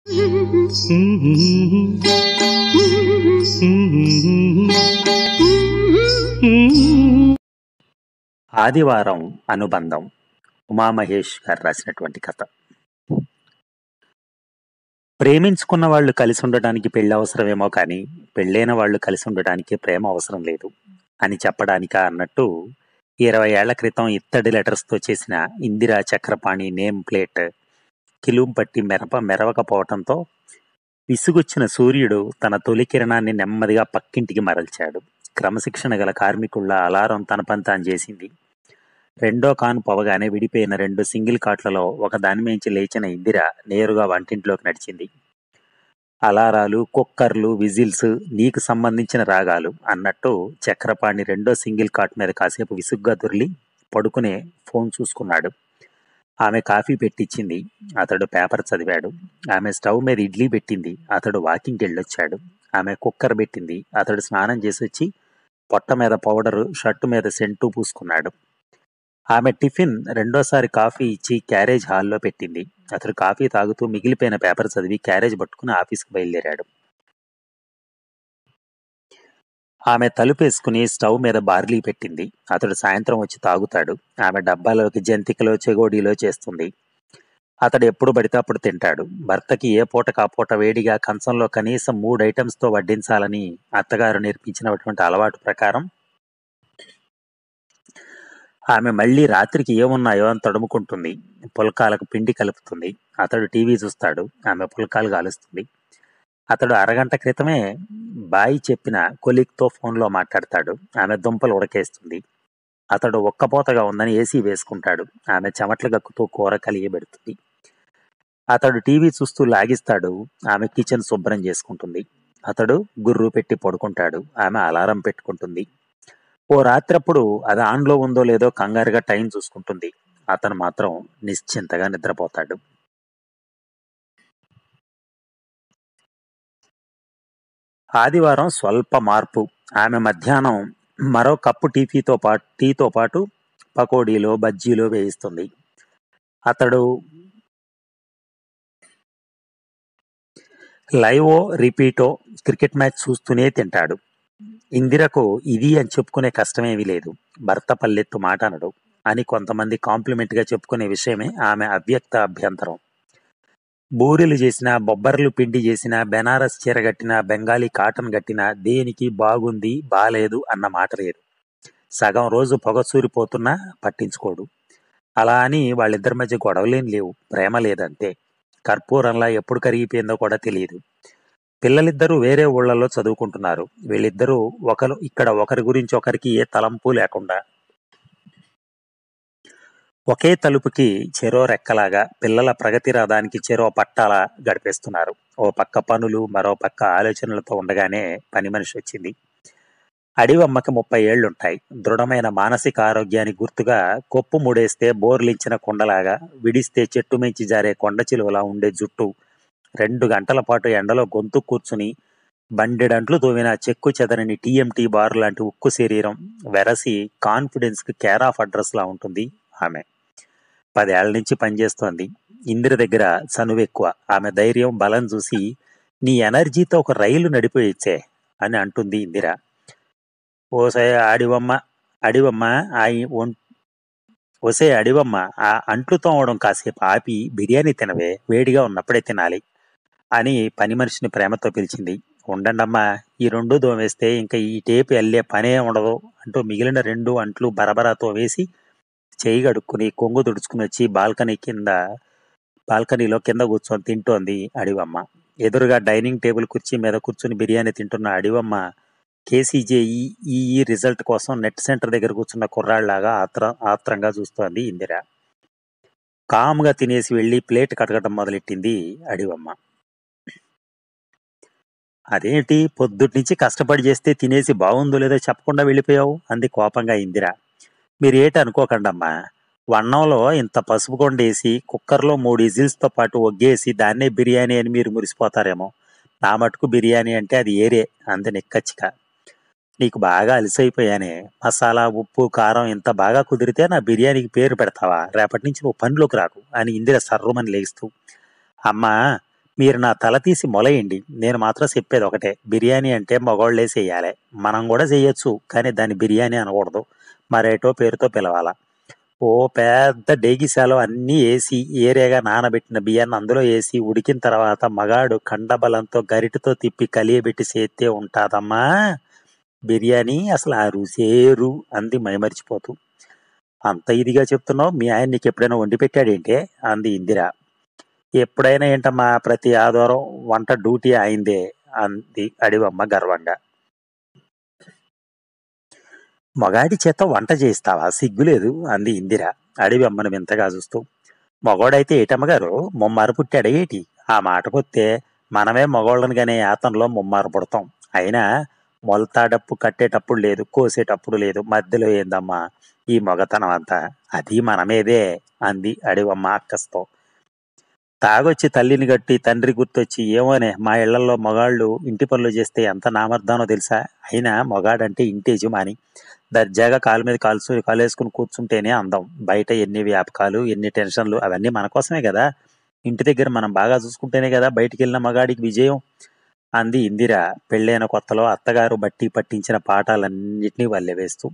ఆదివారం అనుబంధం ఉమామహేష్ గారు రాసినటువంటి కథ. ప్రేమించుకున్న వాళ్ళు కలిసి ఉండడానికి పెళ్లి అవసరమేమో కానీ పెళ్ళైన వాళ్ళు కలిసి ఉండడానికి ప్రేమ అవసరం లేదు అని చెప్పడానికా అన్నట్టు 20 ఏళ్ల క్రితం ఇత్తడి లెటర్స్తో చేసిన ఇందిరా చక్రపాణి నేమ్ ప్లేట్ కిలుం పట్టి మెరవకపోవటంతో విసుగొచ్చిన సూర్యుడు తన తొలి కిరణాన్ని నెమ్మదిగా పక్కింటికి మరల్చాడు. క్రమశిక్షణ గల కార్మికుళ్ళ అలారం తన పని తాను చేసింది. రెండో కాను పోవగానే విడిపోయిన 2 సింగిల్ కాట్లలో ఒక దానిమీంచి లేచిన ఇందిర నేరుగా వంటింట్లోకి నడిచింది. అలారాలు, కుక్కర్లు, విజిల్స్ నీకు సంబంధించిన రాగాలు అన్నట్టు చక్రపాణి రెండో సింగిల్ కాట్ మీద కాసేపు విసుగ్గా దొర్లి పడుకునే ఫోన్ చూసుకున్నాడు. ఆమె కాఫీ పెట్టించింది. అతడు పేపర్ చదివాడు. ఆమె స్టవ్ మీద ఇడ్లీ పెట్టింది. అతడు వాకింగ్కి వెళ్ళొచ్చాడు. ఆమె కుక్కర్ పెట్టింది. అతడు స్నానం చేసి వచ్చి పొట్ట మీద పౌడరు, షర్టు మీద సెంటు పూసుకున్నాడు. ఆమె టిఫిన్ రెండోసారి కాఫీ ఇచ్చి క్యారేజ్ హాల్లో పెట్టింది. అతడు కాఫీ తాగుతూ మిగిలిపోయిన పేపర్ చదివి క్యారేజ్ పట్టుకుని ఆఫీస్కి బయలుదేరాడు. ఆమె తలుపేసుకుని స్టవ్ మీద బార్లీ పెట్టింది. అతడు సాయంత్రం వచ్చి తాగుతాడు. ఆమె డబ్బాలోకి జంతికలో, చెగోడీలో చేస్తుంది. అతడు ఎప్పుడు పడితే అప్పుడు తింటాడు. భర్తకి ఏ పూట కాపూట వేడిగా కంచంలో కనీసం 3 ఐటమ్స్తో వడ్డించాలని అత్తగారు నేర్పించినటువంటి అలవాటు ప్రకారం ఆమె మళ్ళీ రాత్రికి ఏమున్నాయో అని తడుముకుంటుంది. పుల్కాలకు పిండి కలుపుతుంది. అతడు టీవీ చూస్తాడు. ఆమె పుల్కాలు కాలుస్తుంది. అతడు అరగంట క్రితమే బాయి చెప్పిన కొలీగ్తో ఫోన్లో మాట్లాడతాడు. ఆమె దుంపలు ఉడకేస్తుంది. అతడు ఒక్కపోతగా ఉందని ఏసీ వేసుకుంటాడు. ఆమె చెమట్లు గక్కుతూ కూర కలియబెడుతుంది. అతడు టీవీ చూస్తూ లాగిస్తాడు. ఆమె కిచెన్ శుభ్రం చేసుకుంటుంది. అతడు గుర్రు పెట్టి పడుకుంటాడు. ఆమె అలారం పెట్టుకుంటుంది. ఓ రాత్రప్పుడు అది ఆన్లో ఉందో లేదో కంగారుగా టైం చూసుకుంటుంది. అతను మాత్రం నిశ్చింతగా నిద్రపోతాడు. ఆదివారం స్వల్ప మార్పు. ఆమె మధ్యాహ్నం మరో కప్పు టీతో పాటు పకోడీలో, బజ్జీలో వేయిస్తుంది. అతడు లైవో రిపీటో క్రికెట్ మ్యాచ్ చూస్తూనే తింటాడు. ఇందిరకు ఇది అని చెప్పుకునే కష్టమేమీ లేదు. భర్త పల్లెత్తు మాట అనడు అని కొంతమంది కాంప్లిమెంట్గా చెప్పుకునే విషయమే ఆమె అవ్యక్త అభ్యంతరం. బూరెలు చేసినా, బొబ్బర్లు పిండి చేసినా, బెనారస్ చీర కట్టినా, బెంగాలీ కాటన్ కట్టినా దేనికి బాగుంది, బాలేదు అన్న మాట లేదు. సగం రోజు పొగసూరిపోతున్నా పట్టించుకోడు. అలా అని వాళ్ళిద్దరి మధ్య గొడవలేం లేవు. ప్రేమ లేదంతే. కర్పూరంలా ఎప్పుడు కరిగిపోయిందో కూడా తెలియదు. పిల్లలిద్దరూ వేరే ఊళ్ళలో చదువుకుంటున్నారు. వీళ్ళిద్దరూ ఇక్కడ ఒకరి గురించి ఒకరికి ఏ తలంపు లేకుండా ఒకే తలుపుకి చెరో రెక్కలాగా పిల్లల ప్రగతి రథానికి చెరో పట్టాలా గడిపేస్తున్నారు. ఓ పక్క పనులు, మరో పక్క ఆలోచనలతో ఉండగానే పని మనిషి వచ్చింది. అడివమ్మకి 30 ఏళ్లుంటాయి. దృఢమైన మానసిక ఆరోగ్యానికి గుర్తుగా కొప్పు ముడేస్తే బోర్లించిన కుండలాగా, విడిస్తే చెట్టు మించి జారే కొండ చిలువలా ఉండే జుట్టు, 2 గంటల పాటు ఎండలో గొంతు కూర్చుని బండెడంట్లు తోవిన చెక్కు చెదరని టీఎంటీ బార్ లాంటి ఉక్కు శరీరం, వెరసి కాన్ఫిడెన్స్కి కేర్ ఆఫ్ అడ్రస్ లా ఉంటుంది ఆమె. 10 ఏళ్ల నుంచి పనిచేస్తోంది. ఇందిర దగ్గర చనువెక్కువ. ఆమె ధైర్యం, బలం చూసి నీ ఎనర్జీతో ఒక రైలు నడిపోయిచ్చే అని అంటుంది ఇందిర. ఓసే అడివమ్మ ఆ అంట్లు తోమడం కాసేపు ఆపి బిర్యానీ తినవే, వేడిగా ఉన్నప్పుడే తినాలి అని పని మనిషిని ప్రేమతో పిలిచింది. ఉండండమ్మా, ఈ 2 దోమేస్తే ఇంకా ఈ టేపు అల్లే పనే ఉండదు అంటూ మిగిలిన 2 అంట్లు బరబరాతో వేసి చేయి గడుక్కుని కొంగు తుడుచుకుని వచ్చి బాల్కనీలో కింద కూర్చొని తింటోంది అడివమ్మ. ఎదురుగా డైనింగ్ టేబుల్ కుర్చీ మీద కూర్చుని బిర్యానీ తింటున్న అడివమ్మ KCJE రిజల్ట్ కోసం నెట్ సెంటర్ దగ్గర కూర్చున్న కుర్రాళ్లాగా ఆత్రంగా చూస్తోంది ఇందిర. కామ్గా తినేసి వెళ్ళి ప్లేట్ కడగటం మొదలెట్టింది అడివమ్మ. అదేంటి, పొద్దుట్నుంచి కష్టపడి చేస్తే తినేసి బాగుందో లేదో చెప్పకుండా వెళ్ళిపోయావు అంది కోపంగా ఇందిర. మీరేటి అనుకోకండమ్మా, వన్నంలో ఇంత పసుపు కొండేసి కుక్కర్లో 3 విజిల్స్తో పాటు ఒగ్గేసి దాన్నే బిర్యానీ అని మీరు మురిసిపోతారేమో. నా మటుకు బిర్యానీ అంటే అది ఏరే అంది నిక్కచ్చిగా. నీకు బాగా అలసైపోయానే. మసాలా, ఉప్పు, కారం ఇంత బాగా కుదిరితే నా బిర్యానీకి పేరు పెడతావా? రేపటి నుంచి నువ్వు పనిలోకి రాకు అని ఇందిర సర్రుమని లేస్తూ. అమ్మా, మీరు నా తల తీసి మొలయండి. నేను మాత్రం చెప్పేది ఒకటే. బిర్యానీ అంటే మగోళ్ళే చెయ్యాలే. మనం కూడా చెయ్యొచ్చు. కానీ దాన్ని బిర్యానీ అనకూడదు. మరేటో పేరుతో పిలవాల. ఓ పెద్ద డేగిసాలో అన్నీ ఏసి, ఏరేగా నానబెట్టిన బియ్యాన్ని అందులో ఏసి, ఉడికిన తర్వాత మగాడు కండబలంతో గరిటెతో తిప్పి కలియబెట్టి చేత్తే ఉంటాదమ్మా బిర్యానీ. అసలు ఆ రుసేరు అంది మైమరిచిపోతూ. అంత ఇదిగా చెప్తున్నావు, మీ ఆయన నీకు ఎప్పుడైనా వండి పెట్టాడేంటే అంది ఇందిర. ఎప్పుడైనా ఏంటమ్మా, ప్రతి ఆదివారం వంట డ్యూటీ అయిందే అంది అడివమ్మ గర్వంగా. మగాడి చేత వంట చేయిస్తావా, సిగ్గులేదు అంది ఇందిర అడివమ్మను వింతగా చూస్తూ. మగోడైతే ఏటమ్మగారు ముమ్మారు పుట్టాడా ఏటి? ఆ మాటకొస్తే మనమే మగోళ్ళని గనే యాతనలో ముమ్మారు పుడతాం. అయినా మొలతాడప్పు కట్టేటప్పుడు లేదు, కోసేటప్పుడు లేదు, మధ్యలో ఏందమ్మా ఈ మగతనం అంతా? అది మనమేదే అంది అడివమ్మ అక్కస్తో. తాగొచ్చి తల్లిని గట్టి తండ్రి గుర్తొచ్చి ఏమోనే, మా ఇళ్లలో మగాళ్ళు ఇంటి పనులు చేస్తే ఎంత నామర్దానో తెలుసా? అయినా మగాడంటే ఇంటి యజమాని. దర్జాగా కాలు మీద కాలేసుకుని కూర్చుంటేనే అందం. బయట ఎన్ని వ్యాపకాలు, ఎన్ని టెన్షన్లు, అవన్నీ మన కోసమే కదా. ఇంటి దగ్గర మనం బాగా చూసుకుంటేనే కదా బయటికి వెళ్ళిన మగాడికి విజయం అంది ఇందిర పెళ్ళైన కొత్తలో అత్తగారు బట్టి పట్టించిన పాఠాలన్నిటినీ వల్లెవేస్తూ.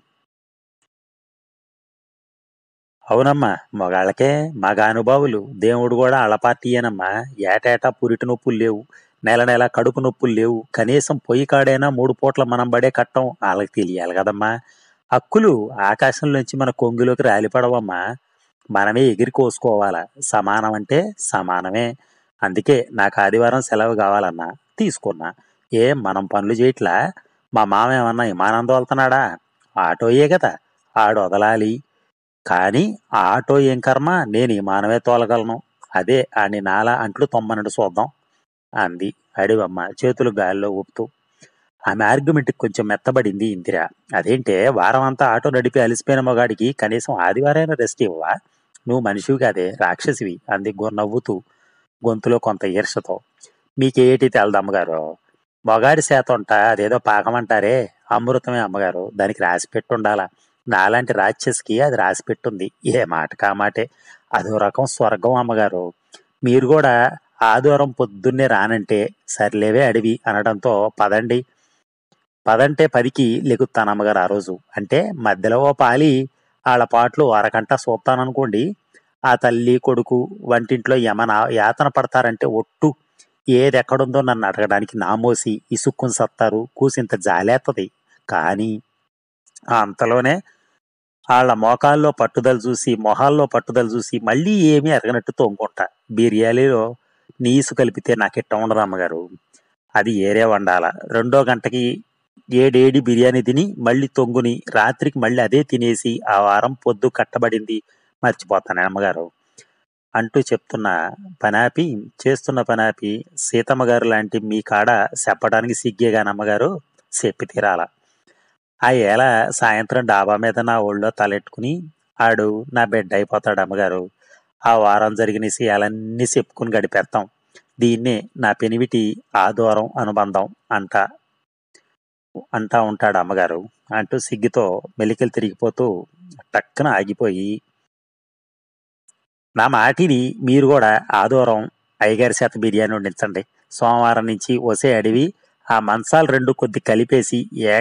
అవునమ్మా, మగాళ్ళకే మగ అనుభావులు. దేవుడు కూడా ఆళ్ళ పార్టీయేనమ్మా. ఏటేటా పురిటి నొప్పులు లేవు, నెల నెల కడుపు నొప్పులు లేవు. కనీసం పొయ్యి కాడైనా 3 పూట్ల మనం పడే కట్టం వాళ్ళకి తెలియాలి కదమ్మా. హక్కులు ఆకాశంలోంచి మన కొంగులోకి రాలిపడవమ్మా. మనమే ఎగిరి కోసుకోవాలా. సమానం అంటే సమానమే. అందుకే నాకు ఆదివారం సెలవు కావాలన్నా తీసుకున్నా. మనం పనులు చేయట్లా? మా మామ ఏమన్నా విమానం తోలుతున్నాడా? ఆటోయే కదా, ఆడు వదలాలి. కానీ ఆ ఆటో ఏం కర్మ, నేను విమానమే తోలగలను. అదే ఆని నాలా అంట్లు తొమ్మనడు చూద్దాం అంది అడివమ్మ చేతులు గాలిలో ఊపుతూ. ఆమె ఆర్గ్యుమెంట్కి కొంచెం మెత్తబడింది ఇందిర. అదేంటే, వారం అంతా ఆటో నడిపి అలిసిపోయిన మగాడికి కనీసం ఆదివారైనా రెస్ట్ ఇవ్వవా? నువ్వు మనిషివి కాదే, రాక్షసివి అంది నవ్వుతూ, గొంతులో కొంత ఈర్షతో. మీకేటి తెలదు అమ్మగారు. మొగాడి శాతంట అదేదో పాకమంటారే, అమృతమే అమ్మగారు. దానికి రాసి పెట్టుండాలా. నాలాంటి రాక్షసికి అది రాసి పెట్టుంది. ఏ మాట కామాటే. అదో రకం స్వర్గం అమ్మగారు. మీరు కూడా ఆదివారం పొద్దున్నే రానంటే సర్లేవే అడివి అనడంతో పదండి, పదంటే 10కి లెగుస్తానమ్మగారు ఆ రోజు. అంటే మధ్యలో ఓ పాలి ఆళ్ళ పాటలు అరగంట చూస్తాననుకోండి. ఆ తల్లి కొడుకు వంటింట్లో యమన యాతన పడతారంటే ఒట్టు. ఏదెక్కడుందో నన్ను అడగడానికి నామోసి ఇసుక్కుని సత్తారు. కూసింత జాలేత్తది. కానీ ఆ అంతలోనే ఆళ్ళ మోకాల్లో పట్టుదల చూసి, మొహాల్లో పట్టుదల చూసి మళ్ళీ ఏమీ ఎరగనట్టు తోముకుంటా. బిర్యానీలో నీసు కలిపితే నాకిట్ట ఉండదు అమ్మగారు. అది ఏరే వండాల. రెండో గంటకి ఏడేడి బిర్యానీ తిని మళ్ళీ తొంగుని రాత్రికి మళ్ళీ అదే తినేసి ఆ వారం పొద్దు కట్టబడింది మర్చిపోతాను అమ్మగారు అంటూ చెప్తున్న పనాపి, చేస్తున్న పనాపి, సీతమ్మ గారు లాంటి మీ కాడ చెప్పడానికి సిగ్గేగానమ్మగారు, చెప్పి తీరాల. ఆ ఏళ సాయంత్రం డాబా మీద నా ఒళ్ళో తలెట్టుకుని ఆడు నా బిడ్డ అయిపోతాడు అమ్మగారు. ఆ వారం జరిగిన విషయాలన్నీ చెప్పుకుని గడిపేస్తాం. దీన్నే నా పెనివిటి ఆదూరం అనుబంధం అంటా ఉంటాడు అమ్మగారు అంటూ సిగ్గుతో మెలికలు తిరిగిపోతూ టక్కున ఆగిపోయి, నా మాటిని మీరు కూడా ఆదివారం అయ్యగారి చేత బిర్యానీ వండించండి. సోమవారం నుంచి ఒసే అడివి ఆ మంచాలు 2 కొద్ది కలిపేసి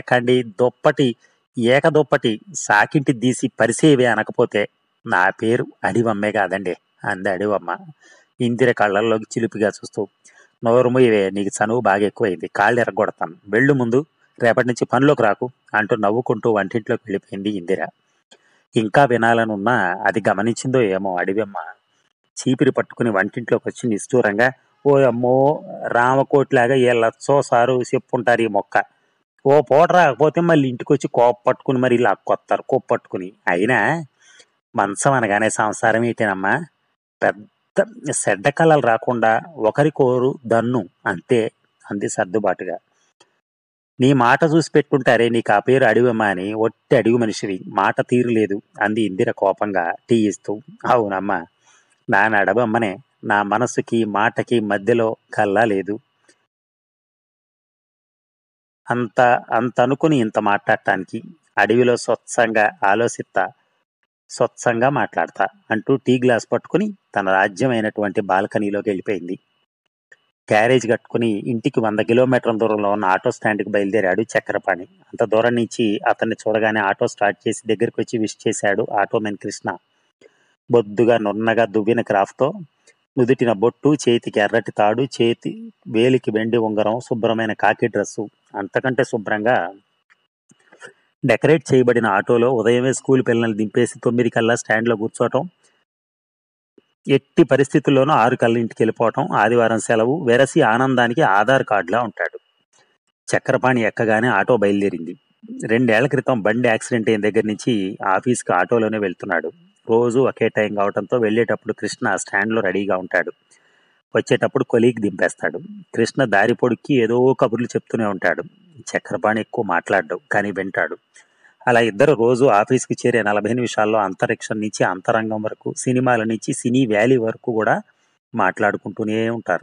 ఏక దుప్పటి సాకింటి తీసి పరిసేవే అనకపోతే నా పేరు అడివమ్మే కాదండి అంది అడివమ్మ ఇందిర కళ్ళల్లోకి చిలిపిగా చూస్తూ. నోరు మూయవే, నీకు చనువు బాగా ఎక్కువైంది. కాళ్ళు ఎరగొడతాను. వెళ్ళు ముందు, రేపటి నుంచి పనిలోకి రాకు అంటూ నవ్వుకుంటూ వంటింట్లోకి వెళ్ళిపోయింది ఇందిర. ఇంకా వినాలనున్నా అది గమనించిందో ఏమో అడివమ్మ చీపిరి పట్టుకుని వంటింట్లోకి వచ్చి నిష్ఠూరంగా, ఓ అమ్మో, రామకోటిలాగా వీళ్ళొచ్చో సారు చెప్పుంటారు ఈ మొక్క. ఓ పూట రాకపోతే మళ్ళీ ఇంటికి వచ్చి కోప పట్టుకుని మరి లాక్కొత్తారు కోప్ప పట్టుకుని. అయినా మంచం అనగానే సంసారం ఏంటేనమ్మా, పెద్ద సెడ్డ కళలు రాకుండా ఒకరికోరు దన్ను అంతే అంది సర్దుబాటుగా. నీ మాట చూసి పెట్టుకుంటారే, నీకు ఆ పేరు అడివమ్మా అని. ఒట్టి అడివి మనిషివి, మాట తీరు లేదు అంది ఇందిర కోపంగా టీ ఇస్తూ. అవునమ్మా, నా నడవమ్మనే. నా మనసుకి మాటకి మధ్యలో కల్లా లేదు. అంత అంత అనుకుని ఇంత మాట్లాడటానికి. అడవిలో స్వచ్ఛంగా ఆలోచిస్తా, స్వచ్ఛంగా మాట్లాడతా అంటూ టీ గ్లాస్ పట్టుకుని తన రాజ్యమైనటువంటి బాల్కనీలోకి వెళ్ళిపోయింది. క్యారేజ్ కట్టుకుని ఇంటికి 100 కిలోమీటర్ల దూరంలో ఉన్న ఆటో స్టాండ్కి బయలుదేరాడు చక్రపాణి. అంత దూరం నుంచి అతన్ని చూడగానే ఆటో స్టార్ట్ చేసి దగ్గరికి వచ్చి విష్ చేశాడు ఆటోమెన్ కృష్ణ. బొద్దుగా నున్నగా దువ్విన క్రాఫ్ట్తో, నుదుటిన బొట్టు, చేతికి ఎర్రటి తాడు, చేతి వేలికి వెండి ఉంగరం, శుభ్రమైన కాకి డ్రస్సు. అంతకంటే శుభ్రంగా డెకరేట్ చేయబడిన ఆటోలో ఉదయమే స్కూల్ పిల్లల్ని దింపేసి 9 కల్లా స్టాండ్లో కూర్చోవటం, ఎట్టి పరిస్థితుల్లోనూ 6 కల్లా ఇంటికి వెళ్ళిపోవటం, ఆదివారం సెలవు, వెరసి ఆనందానికి ఆధార్ కార్డులా ఉంటాడు. చక్రపాణి ఎక్కగానే ఆటో బయలుదేరింది. 2 ఏళ్ల క్రితం బండి యాక్సిడెంట్ అయిన దగ్గర నుంచి ఆఫీస్కి ఆటోలోనే వెళ్తున్నాడు. రోజు ఒకే టైం కావడంతో వెళ్ళేటప్పుడు కృష్ణ స్టాండ్లో రెడీగా ఉంటాడు. వచ్చేటప్పుడు కొలీగ్ దింపేస్తాడు. కృష్ణ దారి పొడుక్కి ఏదో కబుర్లు చెప్తూనే ఉంటాడు. చక్రపాణి ఎక్కువ మాట్లాడ్డు, కానీ వింటాడు. అలా ఇద్దరు రోజు ఆఫీస్కి చేరే 40 నిమిషాల్లో అంతరిక్షం నుంచి అంతరంగం వరకు, సినిమాల నుంచి సినీ వ్యాలీ వరకు కూడా మాట్లాడుకుంటూనే ఉంటారు.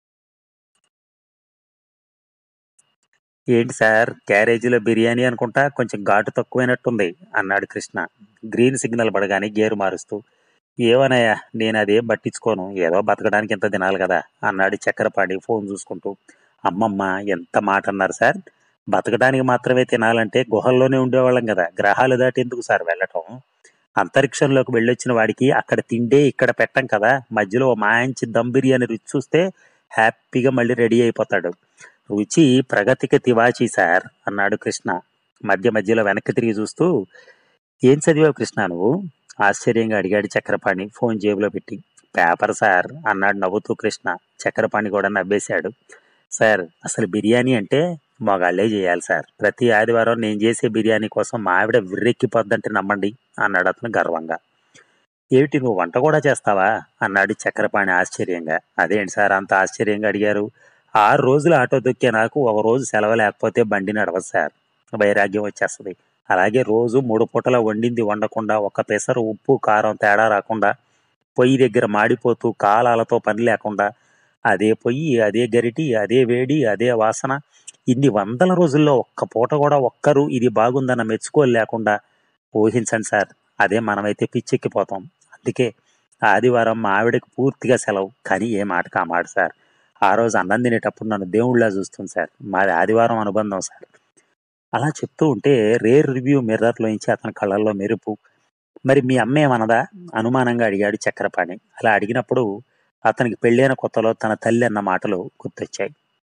ఏంటి సార్, క్యారేజీలో బిర్యానీ అనుకుంటా, కొంచెం ఘాటు తక్కువైనట్టుంది అన్నాడు కృష్ణ గ్రీన్ సిగ్నల్ పడగానే గేరు మారుస్తూ. ఏమోనయ్యా, నేను అదేం పట్టించుకోను, ఏదో బతకడానికి ఎంత తినాలి కదా అన్నాడు చక్రపాణి ఫోన్ చూసుకుంటూ. అమ్మమ్మ, ఎంత మాట అన్నారు సార్. బతకడానికి మాత్రమే తినాలంటే గుహల్లోనే ఉండేవాళ్ళం కదా, గ్రహాలు దాటి ఎందుకు సార్ వెళ్ళటం? అంతరిక్షంలోకి వెళ్ళొచ్చిన వాడికి అక్కడ తిండే ఇక్కడ పెట్టం కదా, మధ్యలో ఓ మంచి దమ్ బిర్యానీ రుచి చూస్తే హ్యాపీగా మళ్ళీ రెడీ అయిపోతాడు. రుచి ప్రగతికి తివాచీ సార్ అన్నాడు కృష్ణ మధ్య మధ్యలో వెనక్కి తిరిగి చూస్తూ. ఏం చదివావు కృష్ణ నువ్వు? ఆశ్చర్యంగా అడిగాడు చక్రపాణి ఫోన్ జేబులో పెట్టి. పేపర్ సార్ అన్నాడు నవ్వుతూ కృష్ణ. చక్రపాణి కూడా నవ్వేశాడు. సార్, అసలు బిర్యానీ అంటే మగాళ్ళే చేయాలి సార్. ప్రతి ఆదివారం నేను చేసే బిర్యానీ కోసం మా ఆవిడ విర్రెక్కిపోద్దంటే నమ్మండి అన్నాడు అతను గర్వంగా. ఏమిటి, నువ్వు వంట కూడా చేస్తావా అన్నాడు చక్రపాణి ఆశ్చర్యంగా. అదేంటి సార్ అంత ఆశ్చర్యంగా అడిగారు? 6 రోజులు ఆటో దొక్కే నాకు ఒక రోజు సెలవు లేకపోతే బండి నడవదు సార్, వైరాగ్యం వచ్చేస్తుంది. అలాగే రోజు 3 పూటల వండింది వండకుండా, ఒక్క పెసరు ఉప్పు కారం తేడా రాకుండా, పొయ్యి దగ్గర మాడిపోతూ కాలాలతో పని లేకుండా, అదే పొయ్యి, అదే గరిటి, అదే వేడి, అదే వాసన, ఇన్ని వందల రోజుల్లో ఒక్క పూట కూడా ఒక్కరు ఇది బాగుందన్న మెచ్చుకోలు లేకుండా, ఊహించండి సార్. అదే మనమైతే పిచ్చెక్కిపోతాం. అందుకే ఆదివారం మా ఆవిడకి పూర్తిగా సెలవు. కానీ ఏ మాటకు ఆ మాట సార్. ఆ రోజు అన్నం తినేటప్పుడు నన్ను దేవుళ్ళ చూస్తుంది సార్. మాది ఆదివారం అనుబంధం సార్. అలా చెప్తూ ఉంటే రేర్ రివ్యూ మిర్రర్లోంచి అతని కళ్ళల్లో మెరుపు. మరి మీ అమ్మ ఏమనదా అనుమానంగా అడిగాడు చక్రపాణి. అలా అడిగినప్పుడు అతనికి పెళ్ళైన కొత్తలో తన తల్లి అన్న మాటలు గుర్తొచ్చాయి.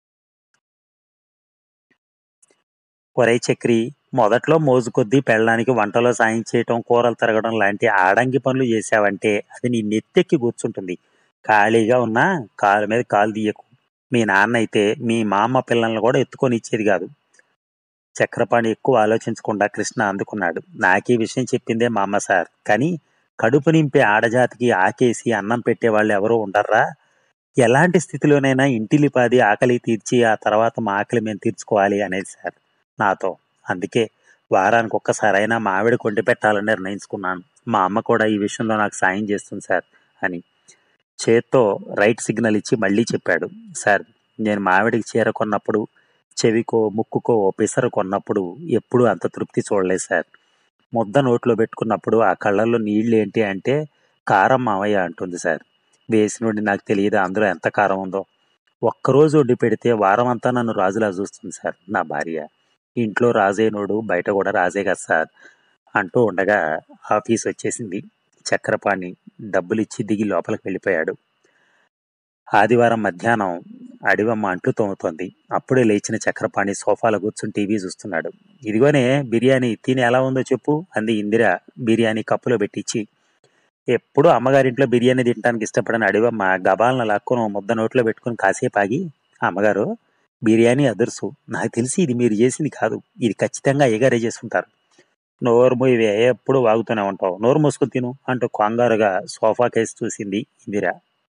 ఒరేయ్ చక్రి, మొదట్లో మోజు కొద్దీ పెళ్ళానికి వంటలో సాయం చేయటం, కూరలు తరగడం లాంటి ఆడంగి పనులు చేశావంటే అది నీ నెత్తెక్కి కూర్చుంటుంది. ఖాళీగా ఉన్నా కాలు మీద కాలు తీయకు. మీ నాన్న అయితే మీ మా అమ్మ పిల్లల్ని కూడా ఎత్తుకొని ఇచ్చేది కాదు. చక్రపాణి ఎక్కువ ఆలోచించకుండా కృష్ణ అందుకున్నాడు. నాకీ విషయం చెప్పిందే మా అమ్మ సార్. కానీ కడుపు నింపే ఆడజాతికి ఆకేసి అన్నం పెట్టేవాళ్ళు ఎవరూ ఉండర్రా. ఎలాంటి స్థితిలోనైనా ఇంటిలిపాది ఆకలి తీర్చి ఆ తర్వాత మా ఆకలి మేము తీర్చుకోవాలి అనేది సార్ నాతో. అందుకే వారానికి ఒక్కసారైనా మా ఆవిడ కొండి పెట్టాలని నిర్ణయించుకున్నాను. మా అమ్మ కూడా ఈ విషయంలో నాకు సాయం చేస్తుంది సార్ అని చేత్తో రైట్ సిగ్నల్ ఇచ్చి మళ్ళీ చెప్పాడు. సార్, నేను మా ఆవిడికి చీర కొన్నప్పుడు, చెవికో ముక్కుకో ఓ పిసరు కొన్నప్పుడు ఎప్పుడూ అంత తృప్తి చూడలేదు సార్. ముద్ద నోట్లో పెట్టుకున్నప్పుడు ఆ కళ్ళల్లో నీళ్ళు ఏంటి అంటే, కారం మావయ్య అంటుంది సార్. వేసినోడి నాకు తెలియదు అందులో ఎంత కారం ఉందో. ఒక్కరోజు వండి పెడితే వారం అంతా నన్ను రాజులా చూస్తుంది సార్ నా భార్య. ఇంట్లో రాజైనోడు బయట కూడా రాజే కదా సార్ అంటూ ఉండగా ఆఫీస్ వచ్చేసింది. చక్రపాణి డబ్బులిచ్చి దిగి లోపలికి వెళ్ళిపోయాడు. ఆదివారం మధ్యాహ్నం అడివమ్మ అంట్లు తోముతోంది. అప్పుడే లేచిన చక్రపాణి సోఫాలో కూర్చుని టీవీ చూస్తున్నాడు. ఇదిగోనే బిర్యానీ, తిని ఎలా ఉందో చెప్పు అంది ఇందిర బిర్యానీ కప్పులో పెట్టించి. ఎప్పుడూ అమ్మగారింట్లో బిర్యానీ తినడానికి ఇష్టపడని అడివమ్మ గబాలను లాక్కుని ఓ ముద్ద నోట్లో పెట్టుకుని కాసేపు ఆగి, అమ్మగారు, బిర్యానీ అదుర్సు. నాకు తెలిసి ఇది మీరు చేసింది కాదు, ఇది ఖచ్చితంగా అయ్యగారే చేసుకుంటారు. నోరు మూయవే, ఎప్పుడు వాగుతూనే ఉంటావు, నోరు మూసుకుని తిను అంటూ కంగారుగా సోఫా కేసి చూసింది ఇందిర.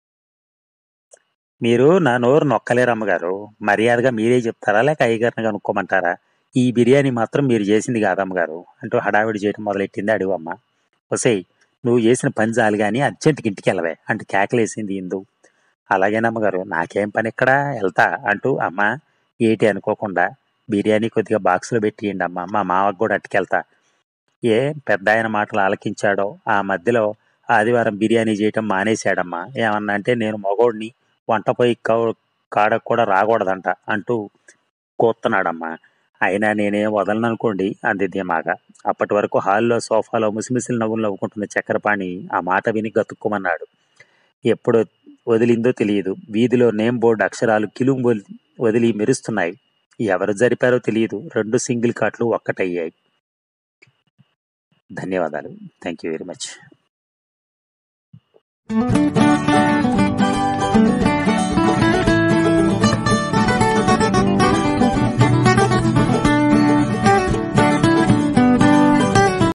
మీరు నా నోరు నొక్కలేరు అమ్మగారు. మర్యాదగా మీరే చెప్తారా లేక అయ్యగారిని కనుక్కోమంటారా? ఈ బిర్యానీ మాత్రం మీరు చేసింది కాదమ్మగారు అంటూ హడావిడి చేయటం మొదలెట్టింది అడివమ్మ. ఒసేయ్, నువ్వు చేసిన పని చాలు గాని అర్జెంటుకి ఇంటికి వెళ్ళవే అంటూ కేకలేసింది ఇందు. అలాగేనమ్మగారు, నాకేం పని ఇక్కడ, వెళ్తా అంటూ అమ్మ ఏటి అనుకోకుండా బిర్యానీ కొద్దిగా బాక్సులో పెట్టియండి అమ్మ, మా మావకు కూడా అట్టుకెళ్తా. ఏ పెద్ద ఆయన మాటలు ఆలకించాడో ఆ మధ్యలో ఆదివారం బిర్యానీ చేయటం మానేశాడమ్మా. ఏమన్నా అంటే నేను మగోడిని, వంట పొయ్యి కాడకు కూడా రాకూడదంట అంటూ కూస్తున్నాడమ్మా. అయినా నేనేం వదలననుకోండి అంది ధీమాగా. అప్పటి వరకు హాల్లో సోఫాలో ముసిముసిలు నవ్వులు నవ్వుకుంటున్న చక్రపాణి ఆ మాట విని గతుక్కుమన్నాడు. ఎప్పుడు వదిలిందో తెలియదు. వీధిలో నేమ్ బోర్డు అక్షరాలు కిలుం వదిలి మెరుస్తున్నాయి. ఎవరు జరిపారో తెలియదు. 2 సింగిల్ కాట్లు ఒక్కటయ్యాయి. ధన్యవాదాలు. Thank you very much.